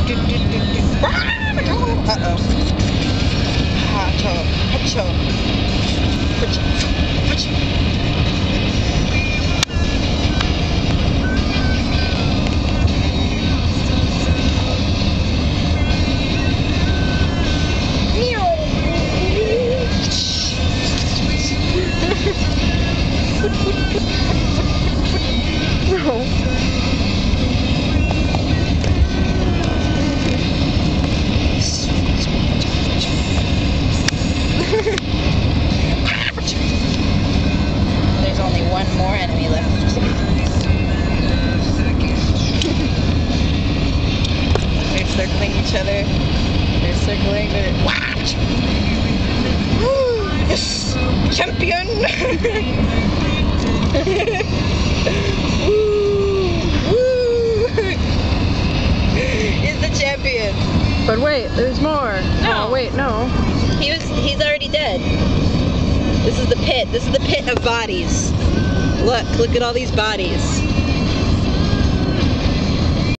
Uh-oh. Hacho. There's only one more enemy left. They're circling each other. They're circling. Watch! Woo! Yes! Champion! Woo! He's the champion. But wait, there's more. No. Oh, wait, no. He's already dead. This is the pit. This is the pit of bodies. Look at all these bodies.